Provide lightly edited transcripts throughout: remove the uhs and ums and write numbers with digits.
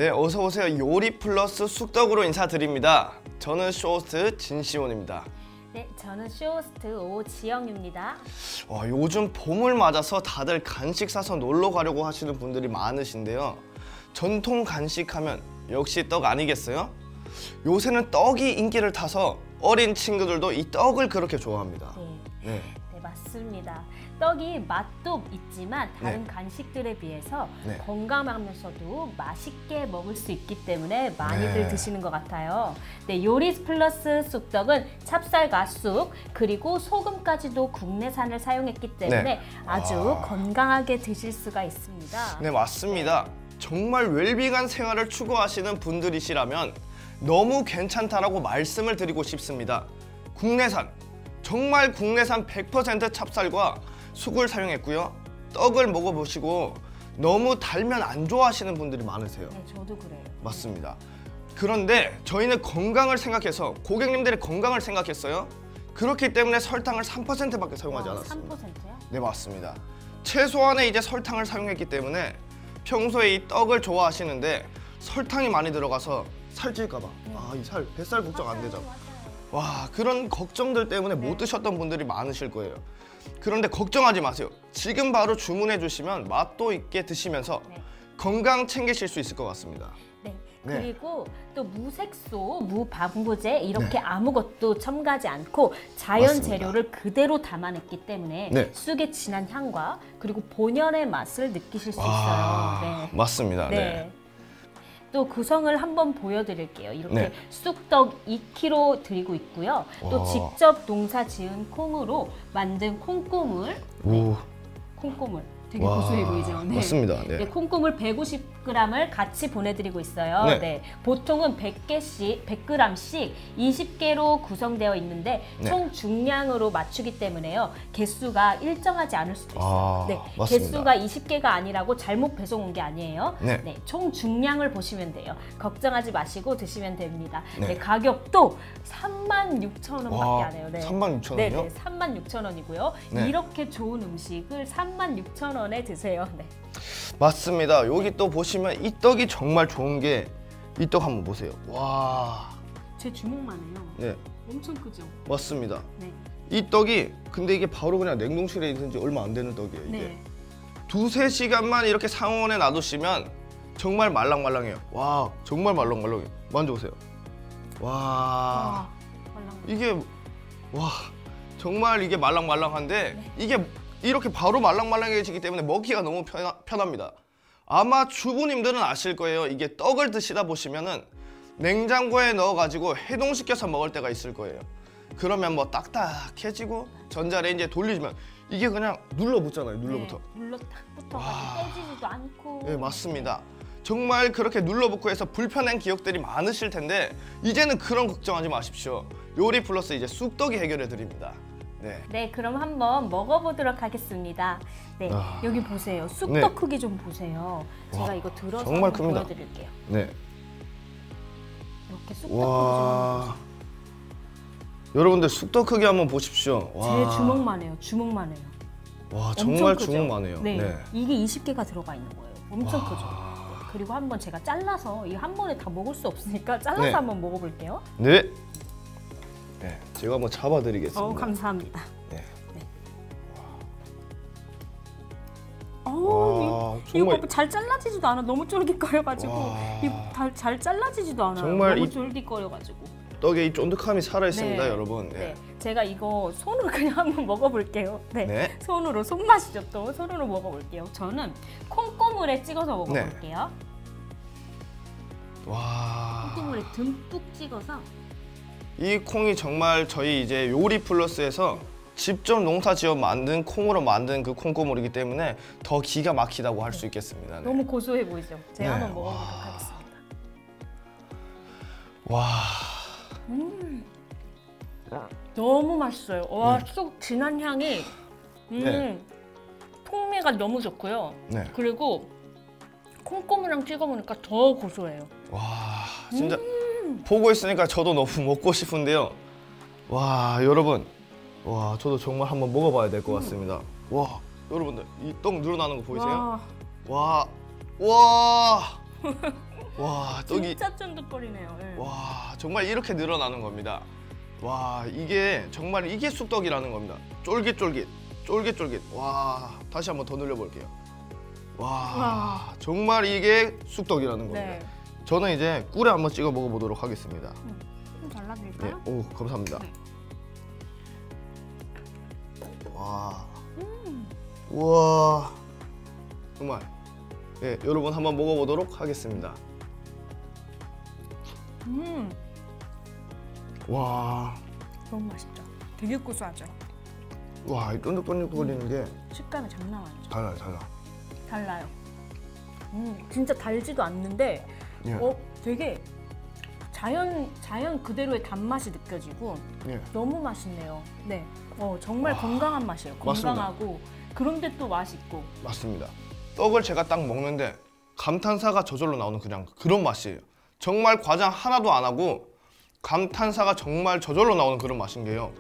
네, 어서 오세요. 요리 플러스 쑥떡으로 인사드립니다. 저는 쇼호스트 진시온입니다. 네, 저는 쇼호스트 오지영입니다. 요즘 봄을 맞아서 다들 간식 사서 놀러 가려고 하시는 분들이 많으신데요. 전통 간식하면 역시 떡 아니겠어요? 요새는 떡이 인기를 타서 어린 친구들도 이 떡을 그렇게 좋아합니다. 네, 맞습니다. 떡이 맛도 있지만 다른 간식들에 비해서 건강하면서도 맛있게 먹을 수 있기 때문에 많이들 드시는 것 같아요. 네, 요리 플러스 쑥떡은 찹쌀과 쑥 그리고 소금까지도 국내산을 사용했기 때문에 아주 건강하게 드실 수가 있습니다. 네, 맞습니다. 정말 웰빙한 생활을 추구하시는 분들이시라면 너무 괜찮다라고 말씀을 드리고 싶습니다. 국내산, 정말 국내산 100% 찹쌀과 쑥을 사용했고요. 떡을 먹어보시고 너무 달면 안 좋아하시는 분들이 많으세요. 네, 저도 그래요. 맞습니다. 그런데 저희는 건강을 생각해서 고객님들의 건강을 생각했어요. 그렇기 때문에 설탕을 3%밖에 사용하지 않았습니다. 3%요? 네, 맞습니다. 최소한의 이제 설탕을 사용했기 때문에 평소에 이 떡을 좋아하시는데 설탕이 많이 들어가서 살찔까봐 이 뱃살 걱정 안 되죠. 그런 걱정들 때문에 못 드셨던 분들이 많으실 거예요. 그런데 걱정하지 마세요. 지금 바로 주문해 주시면 맛도 있게 드시면서 건강 챙기실 수 있을 것 같습니다. 그리고 또 무색소, 무방부제 이렇게 아무것도 첨가하지 않고 자연 재료를 그대로 담아냈기 때문에 쑥의 진한 향과 그리고 본연의 맛을 느끼실 수 있어요. 맞습니다. 또 구성을 한번 보여드릴게요. 이렇게 쑥떡 2kg 드리고 있고요. 또 직접 농사 지은 콩으로 만든 콩고물, 콩고물 되게 고소해 보이죠? 맞습니다. 콩고물 150g을 같이 보내드리고 있어요. 보통은 100g씩 20개로 구성되어 있는데 총 중량으로 맞추기 때문에요. 개수가 일정하지 않을 수도 있어요. 개수가 20개가 아니라고 잘못 배송 온 게 아니에요. 총 중량을 보시면 돼요. 걱정하지 마시고 드시면 됩니다. 가격도 36,000원밖에 안 해요. 36,000원이요? 36,000원이고요. 이렇게 좋은 음식을 36,000원에 드세요. 맞습니다. 여기 또 보시면 이 떡이 정말 좋은 게 이 떡 한번 보세요. 제 주먹만 해요. 엄청 크죠? 맞습니다. 이 떡이 근데 이게 바로 그냥 냉동실에 있는 지 얼마 안 되는 떡이에요. 이게 두세 시간만 이렇게 상온에 놔두시면 정말 말랑말랑해요. 정말 말랑말랑해요. 만져보세요. 이게 정말 이게 말랑말랑한데 이게 이렇게 바로 말랑말랑해지기 때문에 먹기가 너무 편합니다. 아마 주부님들은 아실 거예요. 이게 떡을 드시다 보시면은 냉장고에 넣어가지고 해동시켜서 먹을 때가 있을 거예요. 그러면 뭐 딱딱해지고 전자레인지에 돌리면 이게 그냥 눌러붙잖아요. 눌러붙어. 눌러붙어가지고 떼지지도 않고. 네, 맞습니다. 정말 그렇게 눌러붙고 해서 불편한 기억들이 많으실 텐데 이제는 그런 걱정하지 마십시오. 요리 플러스 이제 쑥떡이 해결해 드립니다. 그럼 한번 먹어보도록 하겠습니다. 여기 보세요. 쑥떡 크기 좀 보세요. 제가 이거 들어서 정말 한번 큽니다. 보여드릴게요. 이렇게 쑥떡 크기 좀 여러분들 쑥떡 크기 한번 보십시오. 제 주먹만 해요. 주먹만 해요. 정말 주먹만 해요. 이게 20개가 들어가 있는 거예요. 엄청 크죠? 그리고 한번 제가 잘라서 이 한 번에 다 먹을 수 없으니까 잘라서 한번 먹어볼게요. 제가 한번 잡아드리겠습니다. 감사합니다. 이거 잘 잘라지지도 않아. 너무 쫄깃거려가지고 잘 잘라지지도 않아요. 정말 너무 쫄깃거려가지고. 떡에 이 쫀득함이 살아있습니다, 여러분. 제가 이거 손으로 그냥 한번 먹어볼게요. 손으로, 손맛이죠 또. 손으로 먹어볼게요. 저는 콩고물에 찍어서 먹어볼게요. 콩고물에 듬뿍 찍어서. 이 콩이 정말 저희 이제 요리 플러스에서 직접 농사지어 만든 콩으로 만든 그 콩고물이기 때문에 더 기가 막히다고 할 수 있겠습니다. 너무 고소해 보이죠? 제가 한번 먹어보도록 하겠습니다. 너무 맛있어요. 쑥 진한 향이 풍미가 너무 좋고요. 그리고 콩고물이랑 찍어 먹으니까 더 고소해요. 진짜 보고 있으니까 저도 너무 먹고 싶은데요. 여러분, 저도 정말 한번 먹어봐야 될 것 같습니다. 여러분들 이 떡 늘어나는 거 보이세요? 와, 떡이 진짜 쫀득거리네요. 네. 와, 정말 이렇게 늘어나는 겁니다. 와, 이게 정말 이게 쑥떡이라는 겁니다. 쫄깃쫄깃, 쫄깃쫄깃. 와, 다시 한번 더 늘려볼게요. 와, 정말 이게 쑥떡이라는 겁니다. 네. 저는 이제 꿀에 한번 찍어 먹어보도록 하겠습니다. 좀 네, 잘라드릴까요? 오, 감사합니다. 네. 와, 우와, 정말. 예, 여러분 한번 먹어보도록 하겠습니다. 와, 너무 맛있죠? 되게 고소하죠? 와, 이 쫀득쫀득거리는 게 식감이 장난 아니죠? 달라요, 달라. 달라요. 진짜 달지도 않는데 예. 되게 자연 그대로의 단맛이 느껴지고 예. 너무 맛있네요. 네, 정말 건강한 맛이에요. 맞습니다. 건강하고 그런데 또 맛있고. 맞습니다. 떡을 제가 딱 먹는데 감탄사가 저절로 나오는 그냥 그런 맛이에요. 정말 과장 하나도 안 하고 감탄사가 정말 저절로 나오는 그런 맛인 게요.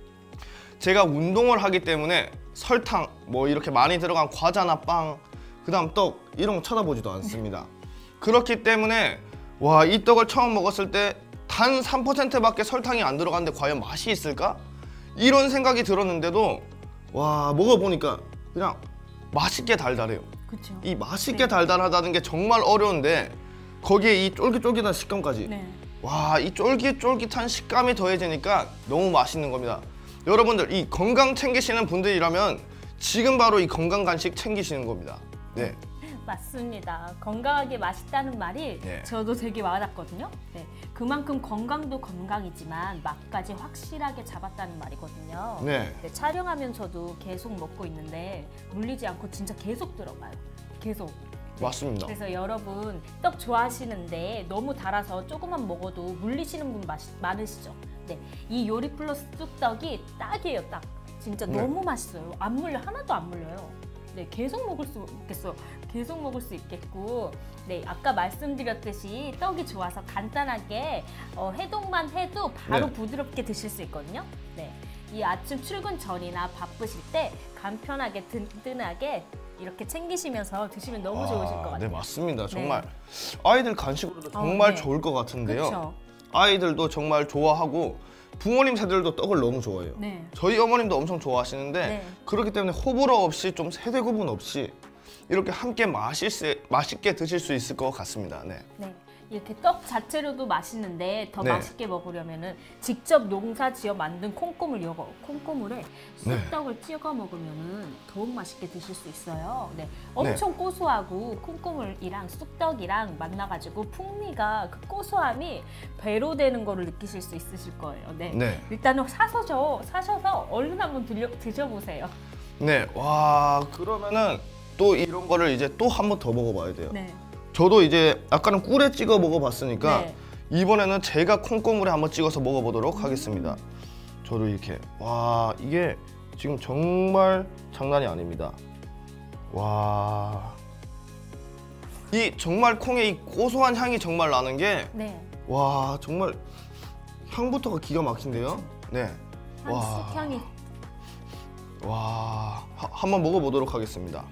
제가 운동을 하기 때문에 설탕, 뭐 이렇게 많이 들어간 과자나 빵, 그다음 떡 이런 거 쳐다보지도 않습니다. 그렇기 때문에 와, 이 떡을 처음 먹었을 때 단 3%밖에 설탕이 안 들어갔는데 과연 맛이 있을까? 이런 생각이 들었는데도 와, 먹어보니까 그냥 맛있게 달달해요. 그렇죠. 이 맛있게 달달하다는 게 정말 어려운데 거기에 이 쫄깃쫄깃한 식감까지. 네. 와, 이 쫄깃쫄깃한 식감이 더해지니까 너무 맛있는 겁니다. 여러분들 이 건강 챙기시는 분들이라면 지금 바로 이 건강 간식 챙기시는 겁니다. 네. 맞습니다. 건강하게 맛있다는 말이 네. 저도 되게 와닿거든요. 네. 그만큼 건강도 건강이지만 맛까지 확실하게 잡았다는 말이거든요. 네. 네, 촬영하면서도 계속 먹고 있는데 물리지 않고 진짜 계속 들어가요. 계속. 맞습니다. 그래서 여러분 떡 좋아하시는데 너무 달아서 조금만 먹어도 물리시는 분 많으시죠? 네, 이 요리 플러스 쑥떡이 딱이에요, 딱. 진짜 네. 너무 맛있어요. 안 물려, 하나도 안 물려요. 네, 계속 먹을 수 있겠어요. 계속 먹을 수 있겠고, 네, 아까 말씀드렸듯이 떡이 좋아서 간단하게 해동만 해도 바로 네. 부드럽게 드실 수 있거든요. 네, 이 아침 출근 전이나 바쁘실 때 간편하게 든든하게 이렇게 챙기시면서 드시면 너무 좋으실 것 같아요. 네, 맞습니다. 정말 아이들 간식으로도 정말 네. 좋을 것 같은데요. 그렇죠. 아이들도 정말 좋아하고 부모님 세대들도 떡을 너무 좋아해요. 네. 저희 어머님도 엄청 좋아하시는데 네. 그렇기 때문에 호불호 없이 좀 세대 구분 없이 이렇게 함께 맛있게 드실 수 있을 것 같습니다. 네. 네. 이렇게 떡 자체로도 맛있는데 더 네. 맛있게 먹으려면은 직접 농사지어 만든 콩고물에 쑥떡을 찍어 먹으면은 더욱 맛있게 드실 수 있어요. 네, 엄청 고소하고 콩고물이랑 쑥떡이랑 만나가지고 풍미가 그 고소함이 배로 되는 거를 느끼실 수 있으실 거예요. 네, 네. 일단은 사셔서 얼른 한번 드셔보세요. 네. 와, 그러면은 또 이런 거를 이제 또 한 번 더 먹어봐야 돼요. 네. 저도 이제 아까는 꿀에 찍어 먹어봤으니까 네. 이번에는 제가 콩고물에 한번 찍어서 먹어보도록 하겠습니다. 저도 이렇게 와, 이게 지금 정말 장난이 아닙니다. 와, 이 정말 콩의 이 고소한 향이 정말 나는 게 네. 와, 정말 향부터가 기가 막힌데요. 네. 쑥향이 와, 한번 먹어보도록 하겠습니다.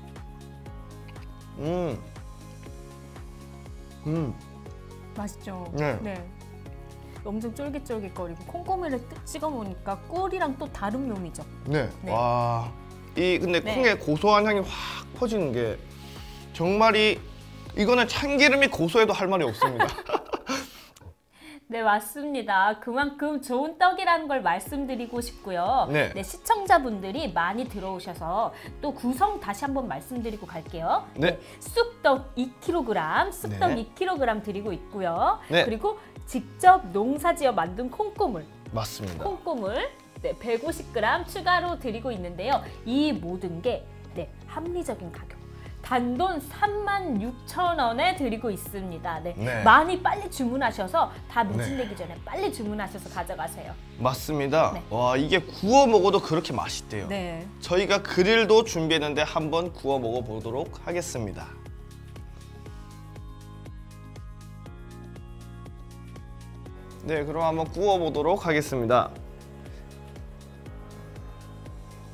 맛있죠? 네. 엄청 쫄깃쫄깃거리고 콩고물에 찍어 먹으니까 꿀이랑 또 다른 묘미죠. 네. 네. 와, 이 근데 네. 콩의 고소한 향이 확 퍼지는 게 정말이 이거는 참기름이 고소해도 할 말이 없습니다. 네, 맞습니다. 그만큼 좋은 떡이라는 걸 말씀드리고 싶고요. 네. 네, 시청자분들이 많이 들어오셔서 또 구성 다시 한번 말씀드리고 갈게요. 네. 쑥떡 2kg, 쑥떡 네. 2kg 드리고 있고요. 네. 그리고 직접 농사지어 만든 콩고물, 맞습니다. 네, 150g 추가로 드리고 있는데요. 이 모든 게 합리적인 가격. 단돈 36,000원에 드리고 있습니다. 네. 네. 많이 빨리 주문하셔서 다 네. 매진되기 전에 빨리 주문하셔서 가져가세요. 맞습니다. 네. 와, 이게 구워 먹어도 그렇게 맛있대요. 네. 저희가 그릴도 준비했는데 한번 구워 먹어보도록 하겠습니다. 네, 그럼 한번 구워 보도록 하겠습니다.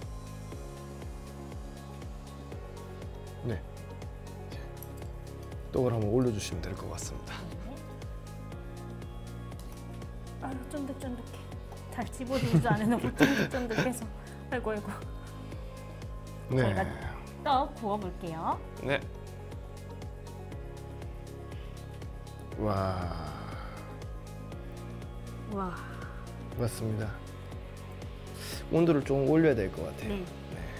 네. 떡을 한번 올려주시면 될 것 같습니다. 아유 쫀득쫀득해. 잘 집어들지 않은 너무 쫀득쫀득해서. 아이고. 네. 저희가 떡 구워볼게요. 네. 와. 와. 맞습니다. 온도를 좀 올려야 될 것 같아요. 네.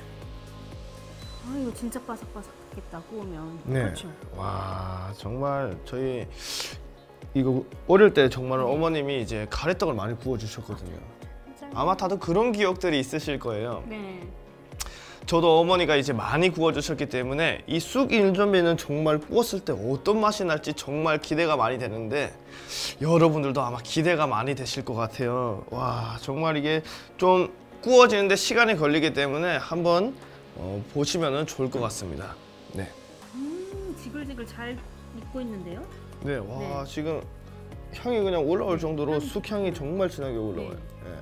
아 이거 진짜 바삭바삭하겠다 구우면. 네. 그렇죠. 와 정말 저희 이거 어릴 때 정말 어머님이 이제 가래떡을 많이 구워 주셨거든요. 아마 다들 그런 기억들이 있으실 거예요. 네. 저도 어머니가 이제 많이 구워 주셨기 때문에 이 쑥 인절미는 정말 구웠을 때 어떤 맛이 날지 정말 기대가 많이 되는데 여러분들도 아마 기대가 많이 되실 것 같아요. 와 정말 이게 좀 구워지는데 시간이 걸리기 때문에 한번 보시면 좋을 것 같습니다. 네. 지글지글 잘 익고 있는데요? 네, 와 네. 지금 향이 그냥 올라올 정도로 쑥향이 정말 진하게 올라와요. 네. 네.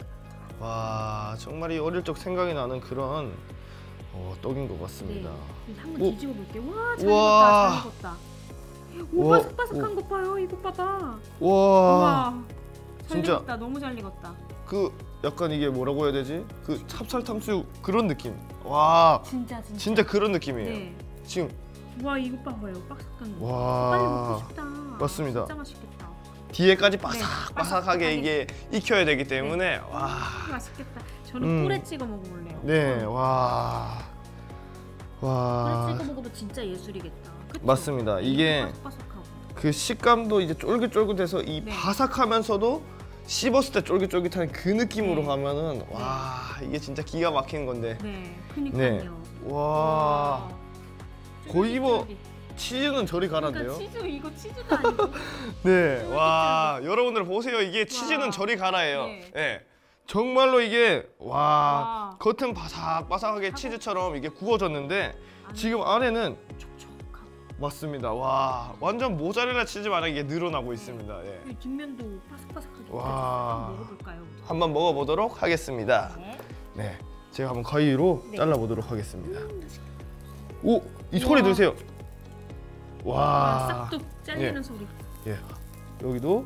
와 정말 이 어릴 적 생각이 나는 그런 떡인 것 같습니다. 네. 한번 오. 뒤집어 볼게요. 와, 잘 우와. 익었다. 잘 익었다. 오, 우와. 바삭바삭한 거 봐요. 이거 봐봐. 와, 와, 잘 진짜. 익었다. 너무 잘 익었다. 그 약간 이게 뭐라고 해야 되지? 그 찹쌀 탕수육 그런 느낌. 와, 진짜 그런 느낌이에요. 네. 지금 와, 이거 봐봐요. 바삭한 거. 와. 빨리 먹고 싶다. 맞습니다. 진짜 맛있겠다. 뒤에까지 네, 바삭바삭하게 바삭하게. 이게 익혀야 되기 때문에 와, 맛있겠다. 저는 꿀에 찍어 먹어볼래요. 네, 와, 꿀에 와. 찍어 먹으면 진짜 예술이겠다. 그쵸? 맞습니다. 네, 이게 바삭바삭하고. 그 식감도 이제 쫄깃쫄깃해서 이 네. 바삭하면서도 씹었을 때 쫄깃쫄깃한 그 느낌으로 네. 가면은 와 이게 진짜 기가 막히는 건데 네, 그니까요. 와 거의 뭐 쫄깃쫄깃. 치즈는 저리 가란데요. 그러니까 치즈 이거 치즈가 아니고. 네, 와 여러분들 보세요 이게 치즈는 와. 저리 가라예요. 네. 네. 정말로 이게 와 와. 겉은 바삭바삭하게 치즈처럼 이게 구워졌는데 지금 안에는 촉촉하고. 맞습니다. 와 완전 모짜렐라 치즈 마냥 이게 늘어나고 있습니다. 예. 이 뒷면도 바삭바삭하게. 와. 한번 먹어볼까요? 한번 먹어보도록 하겠습니다. 네. 네, 제가 한번 가위로 네. 잘라보도록 하겠습니다. 오, 이 소리 우와. 들으세요. 와, 와, 싹둑 잘리는 예. 소리. 예, 여기도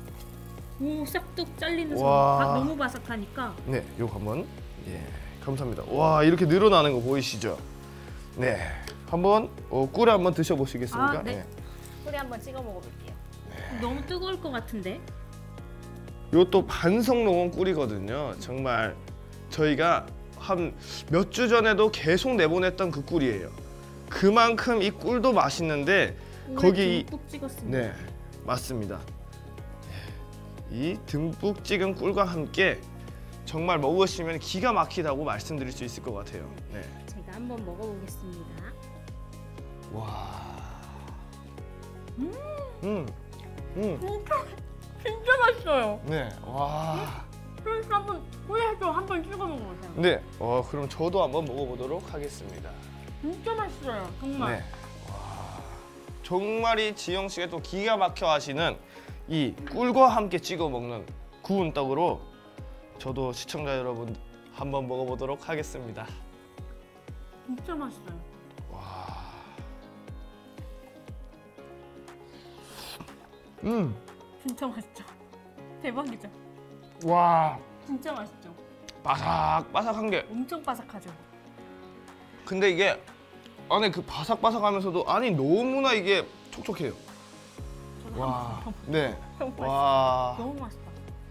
오, 싹둑 잘리는 소리. 와. 너무 바삭하니까. 네, 요거 한번 예, 감사합니다. 와, 이렇게 늘어나는 거 보이시죠? 네, 한번 꿀에 한번 드셔보시겠습니까? 아, 네. 꿀에 한번 찍어 먹어볼게요. 네. 너무 뜨거울 것 같은데. 요또 반석 녹은 꿀이거든요. 정말 저희가 한 몇 주 전에도 계속 내보냈던 그 꿀이에요. 그만큼 이 꿀도 맛있는데 거기 듬뿍 찍었습니다. 네 맞습니다. 이 듬뿍 찍은 꿀과 함께 정말 먹으시면 기가 막히다고 말씀드릴 수 있을 것 같아요. 네. 제가 한번 먹어보겠습니다. 와. 진짜 맛있어요. 네. 와. 그래서 한번 꿀에도 한번 찍어 먹어보세요. 네. 그럼 저도 한번 먹어보도록 하겠습니다. 진짜 맛있어요. 정말. 네. 와. 정말 이 지영 씨가 또 기가 막혀 하시는 이 꿀과 함께 찍어 먹는 구운 떡으로 저도 시청자 여러분 한번 먹어보도록 하겠습니다. 진짜 맛있어요. 와. 진짜 맛있죠. 대박이죠. 와. 진짜 맛있죠. 바삭바삭한 게 엄청 바삭하죠. 근데 이게 안에 그 바삭바삭하면서도 안이 너무나 이게 촉촉해요. 저도 와. 한번 네. 너무 맛있어. 와. 너무 맛있다.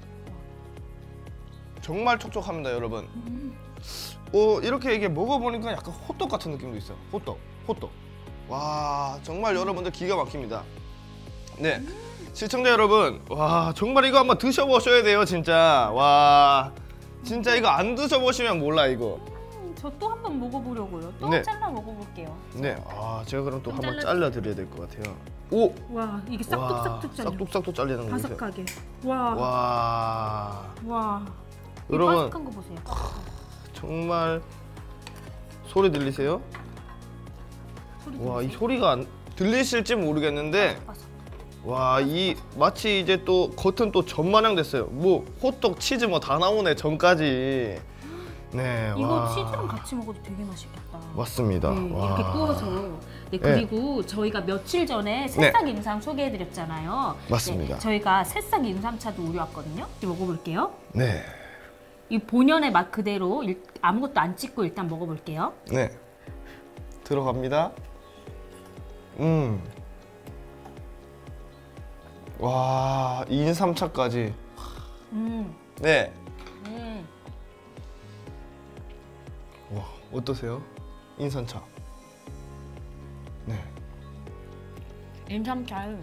정말 촉촉합니다, 여러분. 이렇게 이게 먹어보니까 약간 호떡 같은 느낌도 있어요. 호떡. 와, 정말 여러분들 기가 막힙니다. 네, 시청자 여러분, 와 정말 이거 한번 드셔보셔야 돼요, 진짜. 와, 진짜 이거 안 드셔보시면 몰라 이거. 저 또 한번 먹어보려고요. 또 네. 잘라 먹어볼게요. 네, 제가 그럼 또 좀 한번 잘라주세요. 잘라드려야 될 것 같아요. 오, 와, 이게 와, 싹둑싹둑 잘려. 싹둑싹둑 잘리는 거 보세요. 바삭하게. 와. 와, 이 여러분. 바삭한 거 보세요. 정말 소리 들리세요? 소리 와, 이 들리세요? 소리가 들리실지 모르겠는데. 바삭. 와, 이 마치 이제 또 겉은 또 전 마냥 됐어요. 뭐 호떡, 치즈 뭐 다 나오네 전까지. 네, 이거 와. 치즈랑 같이 먹어도 되게 맛있겠다. 맞습니다. 네, 와. 이렇게 구워서. 네, 그리고 저희가 며칠 전에 새싹 임상 소개해드렸잖아요. 맞습니다. 네, 저희가 새싹 임상차도 우려왔거든요. 먹어볼게요. 네. 이 본연의 맛 그대로 아무것도 안 찍고 일단 먹어볼게요. 네. 들어갑니다. 와, 인삼차까지. 네. 와, 어떠세요? 인삼차. 네. 인삼차는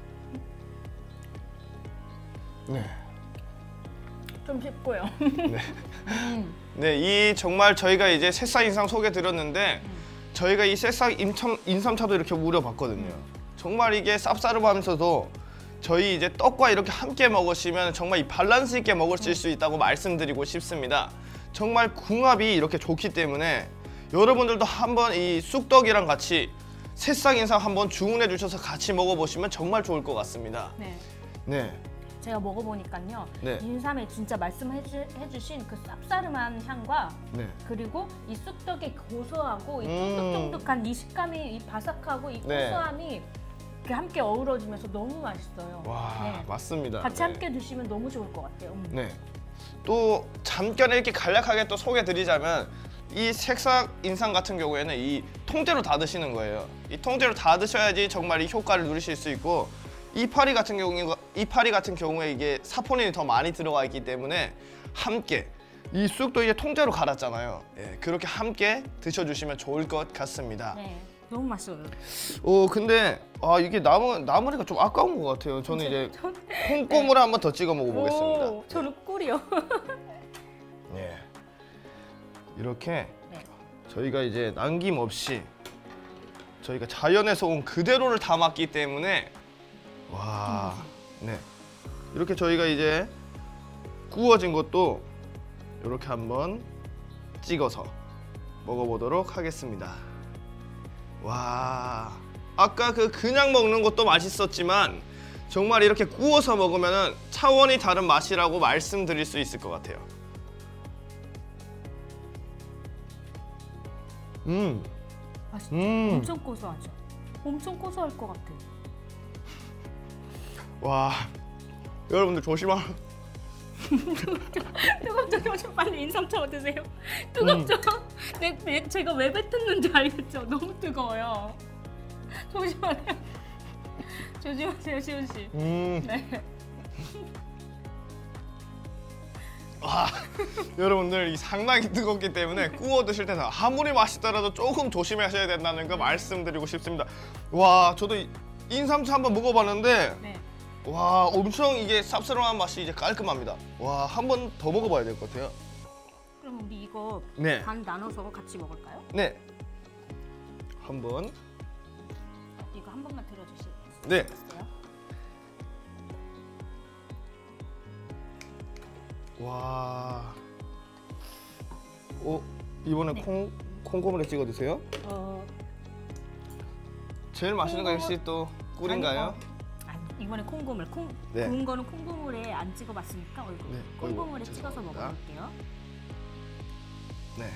네. 좀 쉽고요. 네, 이 정말 저희가 이제 새싹 인삼 소개 드렸는데 저희가 이 새싹 인삼차도 이렇게 우려봤거든요. 정말 이게 쌉싸름하면서도 저희 이제 떡과 이렇게 함께 먹으시면 정말 이 밸런스 있게 먹으실 수 있다고 말씀드리고 싶습니다. 정말 궁합이 이렇게 좋기 때문에 여러분들도 한번 이 쑥떡이랑 같이 새싹 인삼 한번 주문해 주셔서 같이 먹어보시면 정말 좋을 것 같습니다. 네. 네. 제가 먹어보니까요. 네. 인삼에 진짜 말씀해주신 그 쌉싸름한 향과 네. 그리고 이 쑥떡의 고소하고 이 쫀득쫀득한 이 식감이 이 바삭하고 이 네. 고소함이 이렇게 함께 어우러지면서 너무 맛있어요. 와, 네. 맞습니다. 같이 네. 함께 드시면 너무 좋을 것 같아요. 네. 또 잠깐 이렇게 간략하게 또 소개드리자면 이 색삭 인삼 같은 경우에는 이 통째로 다 드시는 거예요. 이 통째로 다 드셔야지 정말 이 효과를 누리실 수 있고 이파리 같은 경우에 이게 사포닌이 더 많이 들어가 있기 때문에 함께 이 쑥도 이제 통째로 갈았잖아요. 예, 그렇게 함께 드셔주시면 좋을 것 같습니다. 네, 너무 맛있어요. 근데 이게 나물이가 좀 아까운 것 같아요. 저는 이제 콩고물을 한번 더 찍어 먹어보겠습니다. 오, 저는 꿀이요. 네. 이렇게 네. 저희가 이제 남김없이 저희가 자연에서 온 그대로를 담았기 때문에 와, 네. 이렇게 저희가 이제 구워진 것도 이렇게 한번 찍어서 먹어보도록 하겠습니다. 와, 아까 그냥 먹는 것도 맛있었지만 정말 이렇게 구워서 먹으면 차원이 다른 맛이라고 말씀드릴 수 있을 것 같아요. 맛있죠? 음. 엄청 고소하죠? 엄청 고소할 것 같아. 와, 여러분들 조심하. 뜨겁죠? 좀 빨리 인삼차 드세요. 뜨겁죠? 제가 왜 뱉었는지 알겠죠? 너무 뜨거워요. 조심하세요. 조심하세요, 시훈 씨. 네. 와, 여러분들 이 상당히 뜨겁기 때문에 구워 드실 때는 아무리 맛있더라도 조금 조심하셔야 된다는 거 말씀드리고 싶습니다. 와, 저도 인삼차 한번 먹어봤는데 네. 와, 엄청 이게 쌉싸름한 맛이 이제 깔끔합니다. 와, 한 번 더 먹어봐야 될 것 같아요. 그럼 우리 이거 네. 반 나눠서 같이 먹을까요? 네. 한번. 이거 한 번만 들어주실까요? 네. 와. 이번에 네. 콩고물에 찍어 드세요. 제일 맛있는 거 역시 또 꿀인가요? 아니, 이번에 콩고물. 네. 구운 거는 콩고물에 안 찍어봤으니까 네. 콩고물에 어이구, 찍어서 죄송합니다. 먹어볼게요. 네.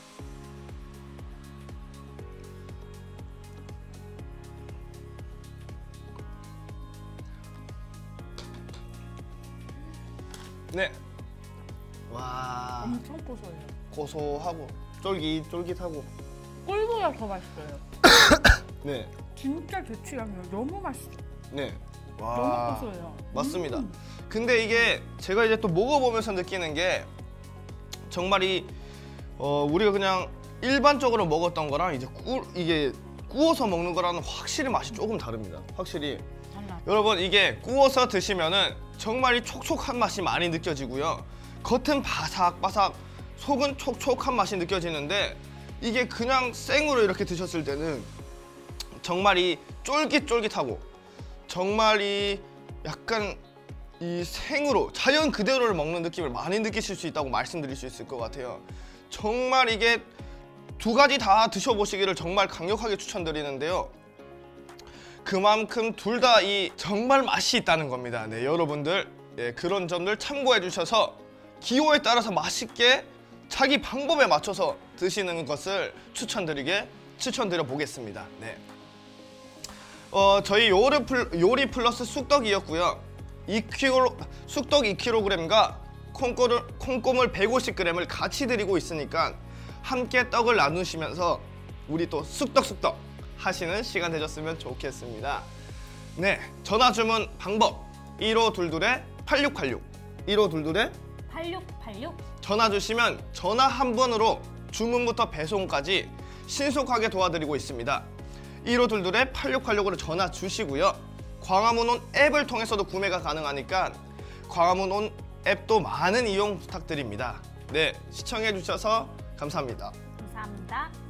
네. 와. 엄청 고소해요. 고소하고 쫄깃쫄깃하고. 꿀보다 더 맛있어요. 네. 진짜 제 취향이에요. 너무 맛있어요. 네. 너무 고소해요. 맞습니다. 근데 이게 제가 이제 또 먹어보면서 느끼는 게 정말 우리가 그냥 일반적으로 먹었던 거랑 이게 구워서 먹는 거랑은 확실히 맛이 조금 다릅니다. 확실히. 달라. 여러분, 이게 구워서 드시면은 정말 이 촉촉한 맛이 많이 느껴지고요. 겉은 바삭바삭, 속은 촉촉한 맛이 느껴지는데 이게 그냥 생으로 이렇게 드셨을 때는 정말 이 쫄깃쫄깃하고 정말 이 약간 이 생으로 자연 그대로를 먹는 느낌을 많이 느끼실 수 있다고 말씀드릴 수 있을 것 같아요. 정말 이게 두 가지 다 드셔보시기를 정말 강력하게 추천드리는데요. 그만큼 둘 다 정말 맛이 있다는 겁니다. 네, 여러분들 그런 점들 참고해 주셔서 기호에 따라서 맛있게 자기 방법에 맞춰서 드시는 것을 추천드려 보겠습니다. 네. 저희 요리 플러스 쑥떡이었고요. 쑥떡 2kg과 콩고물 150g을 같이 드리고 있으니까 함께 떡을 나누시면서 우리 또 쑥떡 하시는 시간 되셨으면 좋겠습니다. 네, 전화 주문 방법 1522-8686 8686 전화 주시면 전화 한 번으로 주문부터 배송까지 신속하게 도와드리고 있습니다. 1522-8686으로 전화 주시고요. 광화문온 앱을 통해서도 구매가 가능하니까 광화문온 앱도 많은 이용 부탁드립니다. 네, 시청해 주셔서 감사합니다. 감사합니다.